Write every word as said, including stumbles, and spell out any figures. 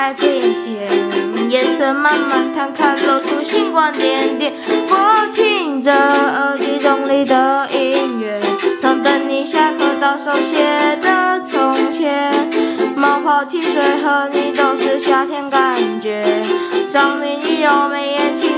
海平线，夜色慢慢摊开，露出星光点点。我听着耳机中里的音乐，想等你下课到手写的从前。冒泡汽水和你都是夏天感觉，着迷你柔眉眼睛。